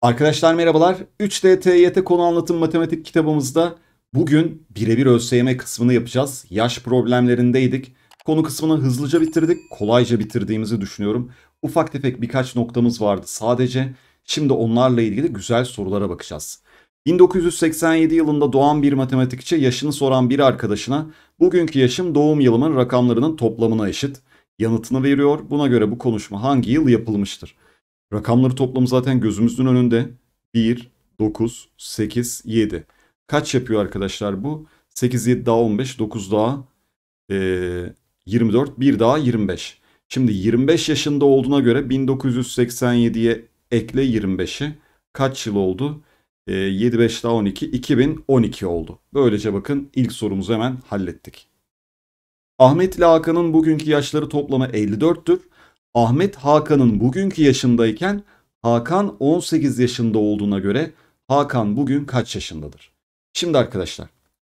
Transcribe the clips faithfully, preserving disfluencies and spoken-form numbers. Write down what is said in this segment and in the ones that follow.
Arkadaşlar merhabalar. üç D T Y T konu anlatım matematik kitabımızda bugün birebir ÖSYM kısmını yapacağız. Yaş problemlerindeydik. Konu kısmını hızlıca bitirdik. Kolayca bitirdiğimizi düşünüyorum. Ufak tefek birkaç noktamız vardı sadece. Şimdi onlarla ilgili güzel sorulara bakacağız. bin dokuz yüz seksen yedi yılında doğan bir matematikçi yaşını soran bir arkadaşına bugünkü yaşım doğum yılımın rakamlarının toplamına eşit yanıtını veriyor. Buna göre bu konuşma hangi yıl yapılmıştır? Rakamları toplamı zaten gözümüzün önünde. bir, dokuz, sekiz, yedi. Kaç yapıyor arkadaşlar bu? sekiz, yedi daha on beş, dokuz daha eee, yirmi dört, bir daha yirmi beş. Şimdi yirmi beş yaşında olduğuna göre bin dokuz yüz seksen yediye ekle yirmi beşi. Kaç yıl oldu? Eee, yedi, beş daha on iki, iki bin on iki oldu. Böylece bakın ilk sorumuzu hemen hallettik. Ahmet ile Hakan'ın bugünkü yaşları toplamı elli dörttür. Ahmet Hakan'ın bugünkü yaşındayken Hakan on sekiz yaşında olduğuna göre Hakan bugün kaç yaşındadır? Şimdi arkadaşlar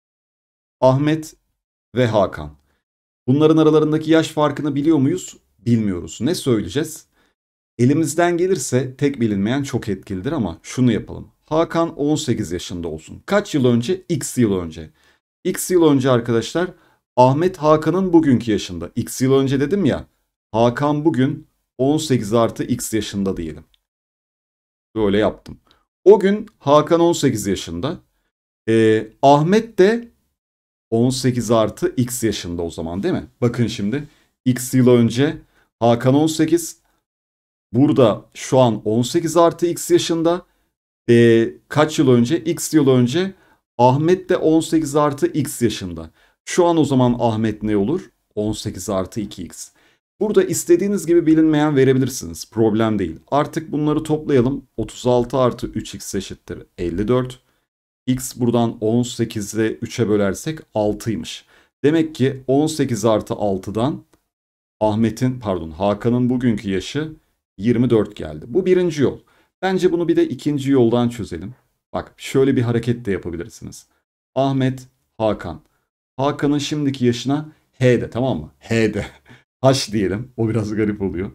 Ahmet ve Hakan. Bunların aralarındaki yaş farkını biliyor muyuz? Bilmiyoruz. Ne söyleyeceğiz? Elimizden gelirse tek bilinmeyen çok etkilidir ama şunu yapalım. Hakan on sekiz yaşında olsun. Kaç yıl önce? X yıl önce. X yıl önce arkadaşlar Ahmet Hakan'ın bugünkü yaşında. X yıl önce dedim ya. Hakan bugün on sekiz artı X yaşında diyelim. Böyle yaptım. O gün Hakan on sekiz yaşında. Ee, Ahmet de on sekiz artı X yaşında o zaman değil mi? Bakın şimdi. X yıl önce Hakan on sekiz. Burada şu an on sekiz artı X yaşında. Ee, kaç yıl önce? X yıl önce Ahmet de on sekiz artı X yaşında. Şu an o zaman Ahmet ne olur? on sekiz artı iki X. Burada istediğiniz gibi bilinmeyen verebilirsiniz. Problem değil. Artık bunları toplayalım. otuz altı artı üç X eşittir elli dört. X buradan on sekize üçe bölersek altıymış. Demek ki on sekiz artı altıdan Ahmet'in pardon Hakan'ın bugünkü yaşı yirmi dört geldi. Bu birinci yol. Bence bunu bir de ikinci yoldan çözelim. Bak şöyle bir hareket de yapabilirsiniz. Ahmet, Hakan. Hakan'ın şimdiki yaşına H de, tamam mı? H de. H diyelim. O biraz garip oluyor.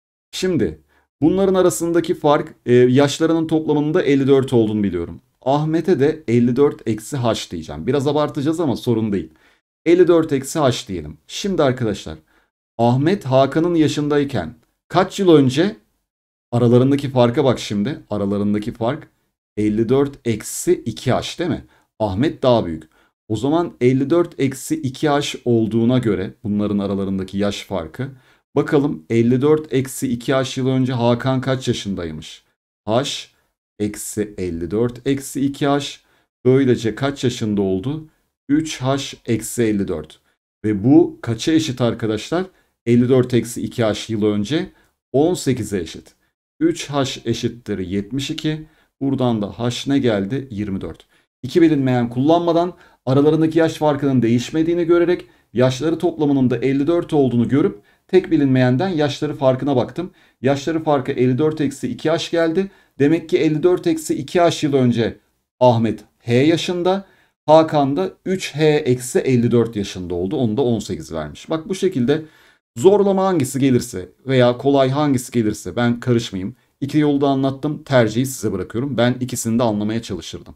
Şimdi bunların arasındaki fark e, yaşlarının toplamının da elli dört olduğunu biliyorum. Ahmet'e de elli dört eksi H diyeceğim. Biraz abartacağız ama sorun değil. elli dört eksi H diyelim. Şimdi arkadaşlar Ahmet Hakan'ın yaşındayken kaç yıl önce? Aralarındaki farka bak şimdi. Aralarındaki fark elli dört eksi iki H değil mi? Ahmet daha büyük. O zaman elli dört eksi iki H olduğuna göre bunların aralarındaki yaş farkı. Bakalım elli dört eksi iki H yıl önce Hakan kaç yaşındaymış? H eksi elli dört eksi iki H. Böylece kaç yaşında oldu? üç H eksi elli dört. Ve bu kaça eşit arkadaşlar? elli dört eksi iki H yıl önce on sekize eşit. üç H eşittir yetmiş iki. Buradan da H ne geldi? yirmi dört. İki bilinmeyen kullanmadan aralarındaki yaş farkının değişmediğini görerek yaşları toplamının da elli dört olduğunu görüp tek bilinmeyenden yaşları farkına baktım. Yaşları farkı elli dört eksi iki H geldi. Demek ki elli dört eksi iki H yıl önce Ahmet H yaşında. Hakan da üç H eksi elli dört yaşında oldu. Onu da on sekiz vermiş. Bak bu şekilde zorlama hangisi gelirse veya kolay hangisi gelirse ben karışmayayım. İki yolu da anlattım. Tercihi size bırakıyorum. Ben ikisini de anlamaya çalışırdım.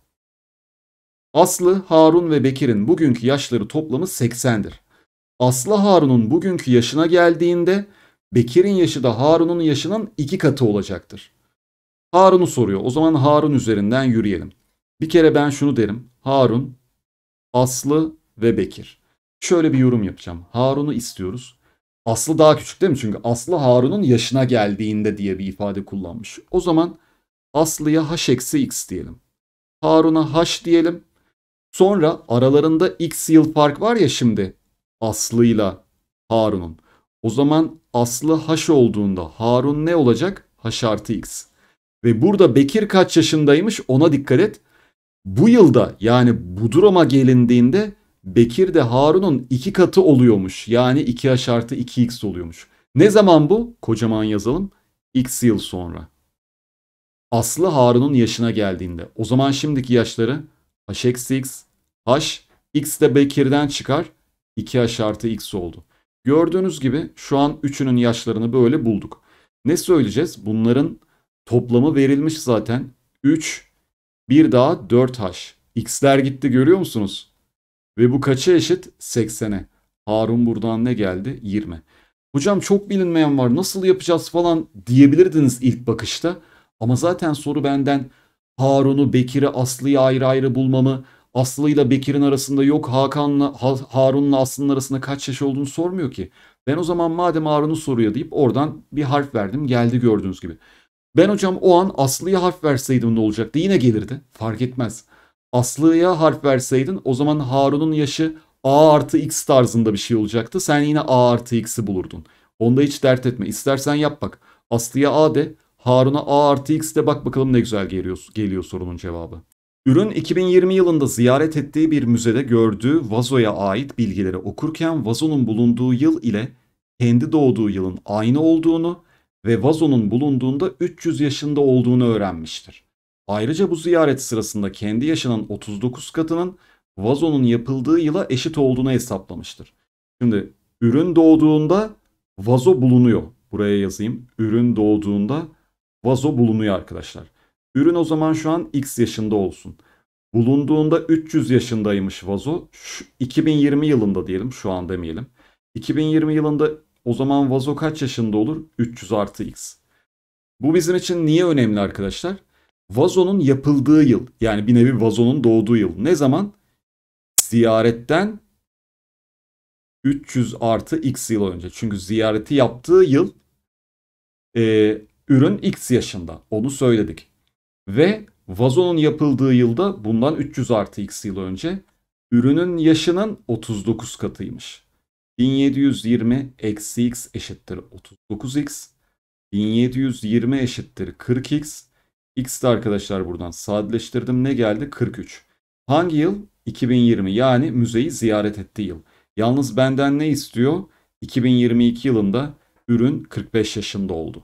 Aslı, Harun ve Bekir'in bugünkü yaşları toplamı seksendir. Aslı Harun'un bugünkü yaşına geldiğinde Bekir'in yaşı da Harun'un yaşının iki katı olacaktır. Harun'u soruyor. O zaman Harun üzerinden yürüyelim. Bir kere ben şunu derim. Harun, Aslı ve Bekir. Şöyle bir yorum yapacağım. Harun'u istiyoruz. Aslı daha küçük değil mi? Çünkü Aslı Harun'un yaşına geldiğinde diye bir ifade kullanmış. O zaman Aslı'ya h eksi x diyelim. Harun'a h diyelim. Sonra aralarında x yıl fark var ya şimdi Aslı'yla Harun'un. O zaman Aslı h olduğunda Harun ne olacak? H artı x. Ve burada Bekir kaç yaşındaymış ona dikkat et. Bu yılda yani bu duruma gelindiğinde Bekir de Harun'un iki katı oluyormuş. Yani iki h artı iki x oluyormuş. Ne zaman bu? Kocaman yazalım. X yıl sonra. Aslı Harun'un yaşına geldiğinde. O zaman şimdiki yaşları h eksi x. H, x de Bekir'den çıkar. iki h artı x oldu. Gördüğünüz gibi şu an üçünün yaşlarını böyle bulduk. Ne söyleyeceğiz? Bunların toplamı verilmiş zaten. üç, bir daha dört h. X'ler gitti, görüyor musunuz? Ve bu kaça eşit? seksene. Harun buradan ne geldi? yirmi. Hocam çok bilinmeyen var, nasıl yapacağız falan diyebilirdiniz ilk bakışta. Ama zaten soru benden Harun'u, Bekir'i, Aslı'yı ayrı ayrı bulmamı, Aslı ile Bekir'in arasında yok Hakan'la Harun'la Aslı'nın arasında kaç yaş olduğunu sormuyor ki. Ben o zaman madem Harun'u soruyor deyip oradan bir harf verdim, geldi gördüğünüz gibi. Ben hocam o an Aslı'ya harf verseydim ne olacaktı? Yine gelirdi. Fark etmez. Aslı'ya harf verseydin o zaman Harun'un yaşı A artı X tarzında bir şey olacaktı. Sen yine A artı X'i bulurdun. Onda hiç dert etme. İstersen yap bak. Aslı'ya A de, Harun'a A artı X de, bak bakalım ne güzel geliyor, geliyor sorunun cevabı. Ürün iki bin yirmi yılında ziyaret ettiği bir müzede gördüğü vazoya ait bilgileri okurken vazonun bulunduğu yıl ile kendi doğduğu yılın aynı olduğunu ve vazonun bulunduğunda üç yüz yaşında olduğunu öğrenmiştir. Ayrıca bu ziyaret sırasında kendi yaşının otuz dokuz katının vazonun yapıldığı yıla eşit olduğunu hesaplamıştır. Şimdi ürün doğduğunda vazo bulunuyor. Buraya yazayım. Ürün doğduğunda vazo bulunuyor arkadaşlar. Ürün o zaman şu an X yaşında olsun. Bulunduğunda üç yüz yaşındaymış vazo. Şu iki bin yirmi yılında diyelim, şu an demeyelim. iki bin yirmi yılında o zaman vazo kaç yaşında olur? üç yüz artı X. Bu bizim için niye önemli arkadaşlar? Vazonun yapıldığı yıl, yani bir nevi vazonun doğduğu yıl. Ne zaman? Ziyaretten üç yüz artı X yıl önce. Çünkü ziyareti yaptığı yıl e, ürün X yaşında. Onu söyledik. Ve vazonun yapıldığı yılda bundan üç yüz artı X yıl önce ürünün yaşının otuz dokuz katıymış. bin yedi yüz yirmi eksi X eşittir otuz dokuz X. bin yedi yüz yirmi eşittir kırk X. X de arkadaşlar buradan sadeleştirdim. Ne geldi? kırk üç. Hangi yıl? iki bin yirmi, yani müzeyi ziyaret ettiği yıl. Yalnız benden ne istiyor? iki bin yirmi iki yılında ürün kırk beş yaşında oldu.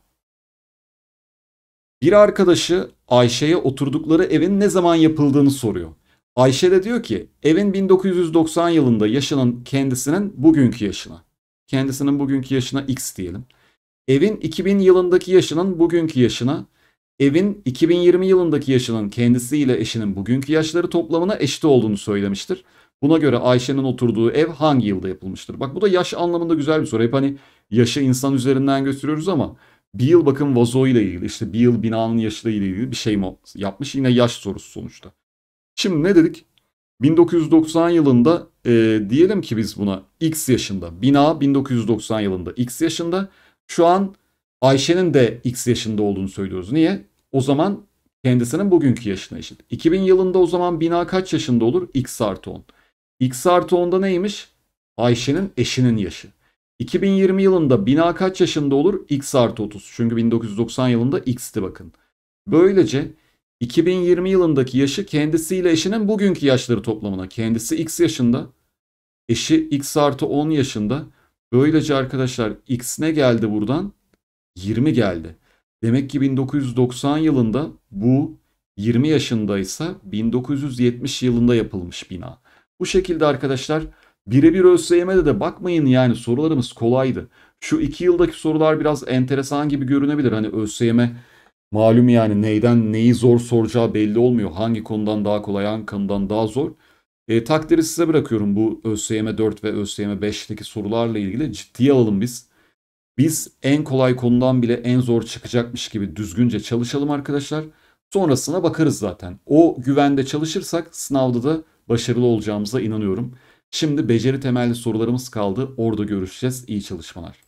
Bir arkadaşı Ayşe'ye oturdukları evin ne zaman yapıldığını soruyor. Ayşe de diyor ki evin bin dokuz yüz doksan yılında yaşının kendisinin bugünkü yaşına. Kendisinin bugünkü yaşına X diyelim. Evin iki bin yılındaki yaşının bugünkü yaşına, evin iki bin yirmi yılındaki yaşının kendisiyle eşinin bugünkü yaşları toplamına eşit olduğunu söylemiştir. Buna göre Ayşe'nin oturduğu ev hangi yılda yapılmıştır? Bak bu da yaş anlamında güzel bir soru. Hep hani yaşı insan üzerinden gösteriyoruz ama bir yıl bakın vazo ile ilgili, işte bir yıl binanın yaşıyla ilgili bir şey mi yapmış? Yine yaş sorusu sonuçta. Şimdi ne dedik? bin dokuz yüz doksan yılında e, diyelim ki biz buna X yaşında. Bina bin dokuz yüz doksan yılında X yaşında. Şu an Ayşe'nin de X yaşında olduğunu söylüyoruz. Niye? O zaman kendisinin bugünkü yaşına eşit. iki bin yılında o zaman bina kaç yaşında olur? X artı on. X artı onda neymiş? Ayşe'nin eşinin yaşı. iki bin yirmi yılında bina kaç yaşında olur? X artı otuz. Çünkü bin dokuz yüz doksan yılında X'ti bakın. Böylece iki bin yirmi yılındaki yaşı kendisiyle eşinin bugünkü yaşları toplamına. Kendisi X yaşında. Eşi X artı on yaşında. Böylece arkadaşlar X ne geldi buradan? yirmi geldi. Demek ki bin dokuz yüz doksan yılında bu yirmi yaşındaysa bin dokuz yüz yetmiş yılında yapılmış bina. Bu şekilde arkadaşlar birebir ÖSYM'de de bakmayın, yani sorularımız kolaydı. Şu iki yıldaki sorular biraz enteresan gibi görünebilir. Hani ÖSYM malum, yani neyden neyi zor soracağı belli olmuyor. Hangi konudan daha kolay, hangi konudan daha zor. E, takdiri size bırakıyorum, bu ÖSYM dört ve ÖSYM beşteki sorularla ilgili ciddiye alalım biz. Biz en kolay konudan bile en zor çıkacakmış gibi düzgünce çalışalım arkadaşlar. Sonrasına bakarız zaten. O güvende çalışırsak sınavda da başarılı olacağımıza inanıyorum. Şimdi beceri temelli sorularımız kaldı. Orada görüşeceğiz. İyi çalışmalar.